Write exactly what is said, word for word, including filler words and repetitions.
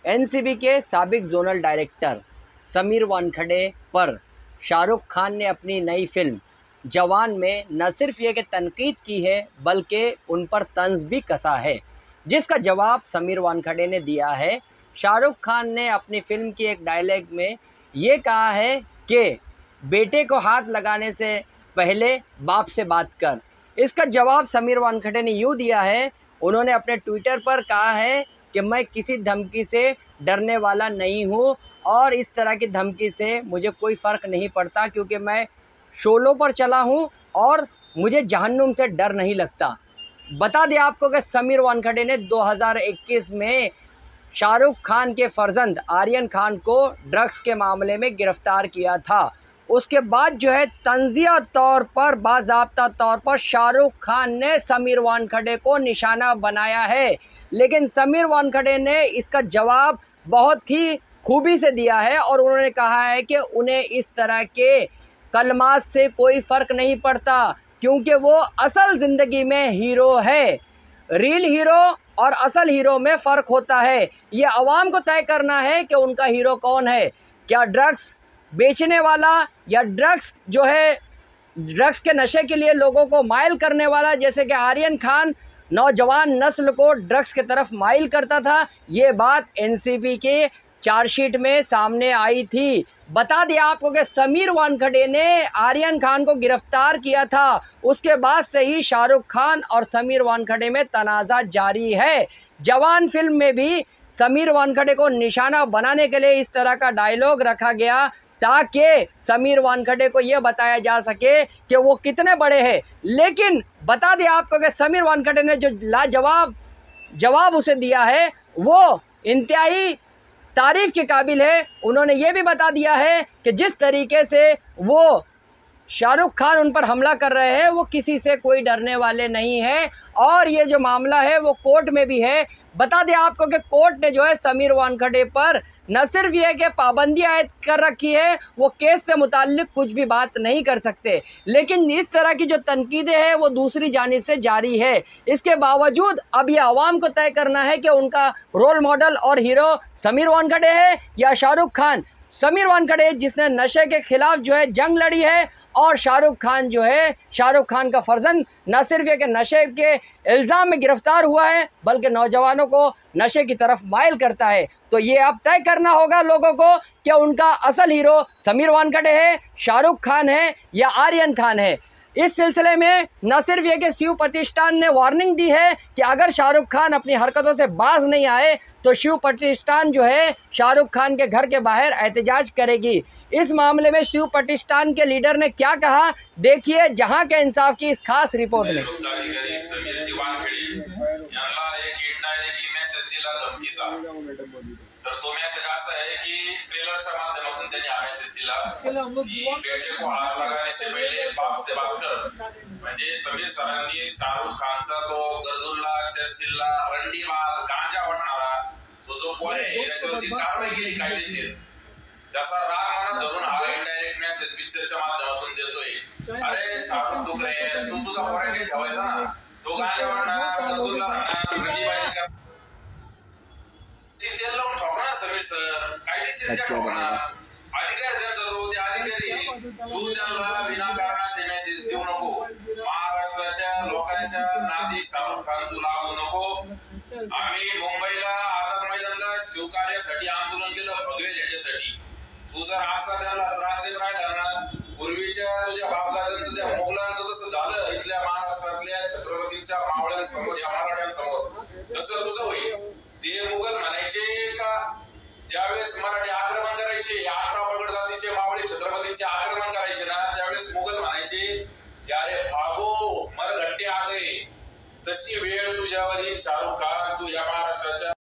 NCB के साबिक zonal director Sameer Wankhede पर शाहरुख खान ने अपनी नई फिल्म जवान में न सिर्फ ये कि तनकीद की है बल्कि उन पर तंज भी कसा है, जिसका जवाब समीर वानखेड़े ने दिया है। शाहरुख खान ने अपनी फिल्म की एक डायलॉग में ये कहा है कि बेटे को हाथ लगाने से पहले बाप से बात कर। इसका जवाब समीर वानखेड़े ने यूँ दिया है। उन्होंने अपने ट्विटर पर कहा है कि मैं किसी धमकी से डरने वाला नहीं हूँ और इस तरह की धमकी से मुझे कोई फ़र्क नहीं पड़ता, क्योंकि मैं शोलों पर चला हूँ और मुझे जहन्नुम से डर नहीं लगता। बता दें आपको कि समीर वानखेड़े ने दो हज़ार इक्कीस में शाहरुख खान के फर्जंद आर्यन खान को ड्रग्स के मामले में गिरफ्तार किया था। उसके बाद जो है तंजिया तौर पर बाज़ाब्ता तौर पर शाहरुख खान ने समीर वानखेड़े को निशाना बनाया है, लेकिन समीर वानखेड़े ने इसका जवाब बहुत ही खूबी से दिया है और उन्होंने कहा है कि उन्हें इस तरह के कलमात से कोई फ़र्क नहीं पड़ता, क्योंकि वो असल ज़िंदगी में हीरो है। रियल हीरो और असल हीरो में फ़र्क होता है। ये आवाम को तय करना है कि उनका हीरो कौन है, क्या ड्रग्स बेचने वाला या ड्रग्स जो है ड्रग्स के नशे के लिए लोगों को माइल करने वाला, जैसे कि आर्यन खान नौजवान नस्ल को ड्रग्स की तरफ माइल करता था। ये बात एनसीबी के चार्जशीट में सामने आई थी। बता दिया आपको कि समीर वानखेड़े ने आर्यन खान को गिरफ्तार किया था, उसके बाद से ही शाहरुख खान और समीर वानखेड़े में तनाज़ा जारी है। जवान फिल्म में भी समीर वानखेड़े को निशाना बनाने के लिए इस तरह का डायलॉग रखा गया ताकि समीर वानखेड़े को यह बताया जा सके कि वो कितने बड़े हैं। लेकिन बता दें आपको कि समीर वानखेड़े ने जो लाजवाब जवाब उसे दिया है वो इंतहाई तारीफ़ के काबिल है। उन्होंने ये भी बता दिया है कि जिस तरीके से वो शाहरुख खान उन पर हमला कर रहे हैं वो किसी से कोई डरने वाले नहीं है और ये जो मामला है वो कोर्ट में भी है। बता दें आपको कि कोर्ट ने जो है समीर वानखेड़े पर न सिर्फ ये कि पाबंदी आयद कर रखी है, वो केस से मुताल्लिक कुछ भी बात नहीं कर सकते, लेकिन इस तरह की जो तनकीदें हैं वो दूसरी जानिब से जारी है। इसके बावजूद अब ये आवाम को तय करना है कि उनका रोल मॉडल और हीरो समीर वानखेड़े है या शाहरुख खान। समीर वानखेड़े जिसने नशे के खिलाफ जो है जंग लड़ी है और शाहरुख खान जो है शाहरुख खान का फर्जंद न सिर्फ ये कि नशे के इल्ज़ाम में गिरफ्तार हुआ है बल्कि नौजवानों को नशे की तरफ माइल करता है। तो ये अब तय करना होगा लोगों को कि उनका असल हीरो समीर वानखेड़े है, शाहरुख खान है या आर्यन खान है। इस सिलसिले में न सिर्फ ये कि शिव प्रतिष्ठान ने वार्निंग दी है कि अगर शाहरुख खान अपनी हरकतों से बाज नहीं आए तो शिव प्रतिष्ठान जो है शाहरुख खान के घर के बाहर एहतजाज करेगी। इस मामले में शिव प्रतिष्ठान के लीडर ने क्या कहा, देखिए जहां के इंसाफ की इस खास रिपोर्ट में। तर तो मेसेज असा है कि ट्रेलरच्या माध्यमातून त्यांनी हा मेसेज दिला की बेटे को हाथ लगाने से पहले बाप से बात कर। म्हणजे समीर सरांनी शाहरुख खानचा तो गर्दुल्ला, चर्चिल्ला, रंडीबाज, गांजा वाटणारा तो जो पोर आहे त्याच्यावरची कारवाई केली कायदेशीर, त्याचा राग मनात धरून हा इनडायरेक्ट मेसेज पिक्चरच्या माध्यमातून देतोय। अरे शाहरुख दुकरे, तू तुझा पोरांनी ठेवायचा ना, तो गांजा वाटणार, गर्दुल्ला राहणार, रंडीबाजी कर तेल लावून ठोकणार समीर सर, कायदेशीर ठोकणार। अधिकार त्यांचा तो ते अधिकारी, तू त्यांना विनाकारण असे मेसेज देऊ नको। महाराष्ट्राच्या लोकांच्या नादी शाहरुख खान तू लागू नको। आम्ही मुंबईला आझाद मैदानला शिवकार्यासाठी आंदोलन केलं, भगवे झेंड्यासाठी। तू जर असा त्यांना त्रास देत राहिला ना, पूर्वीच्या तुझ्या बापदादांचं त्या मुघलांचं जसं झालं इथल्या महाराष्ट्रातल्या छत्रपतींच्या मावळ्यांसमोर या मराठ्यांसमोर, तसं तुझं होईल। ते मुघल म्हणायचे का ज्यावेळेस मराठी आक्रमण करायचे, अठरा प्रगड जातीचे मावळे छत्रपतींचे आक्रमण करायचे ना, त्यावेळेस मुघल म्हणायचे की अरे भागो मरघट्टे आ गए। तशी वेळ तुझ्यावर शाहरुख खान, तू या महाराष्ट्राच्या